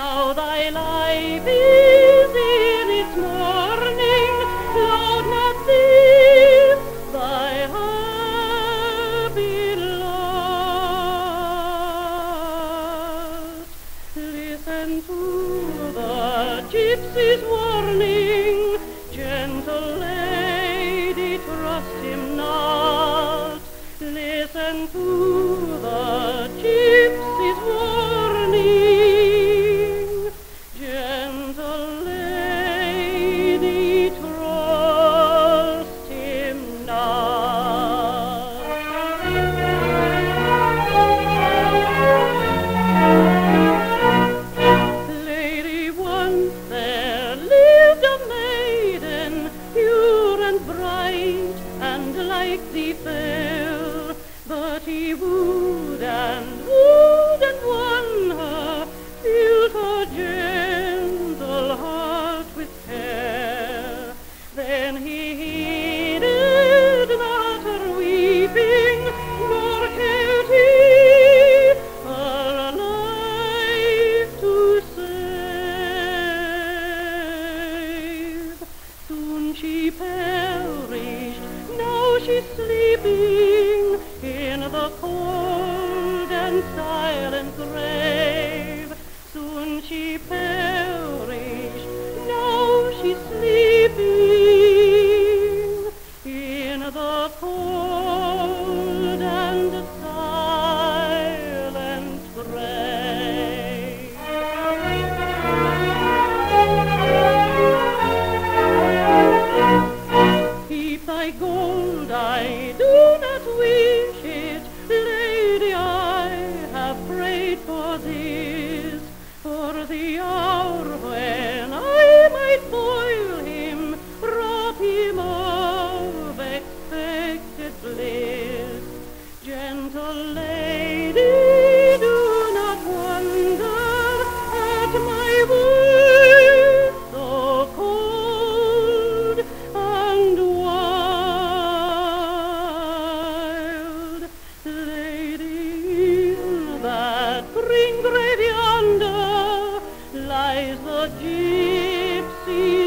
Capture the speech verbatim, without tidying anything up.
Now thy life is in its morning, load not this thy happy lot. Listen to the gypsy's warning, gentle lady, trust him not. Listen to the gypsy's warning, gentle lady, trust him not. Lady, once there lived a maiden, pure and bright, and like thee fair, but he wooed and wooed and won her, filled her gentle heart with care. Then he heeded not her weeping, nor cared he her life to save. Soon she perished, now she's sleeping in the cold and silent grave. Soon she perished, now she's sleeping in the cold and silent grave. Keep thy gold, I do not wish it, lady, I have prayed for this, for the hour when I might foil him, rob him of expected bliss. Gentle lady, do not wonder at my words so cold and wild. Lady, in that green grave yonder lies the gypsy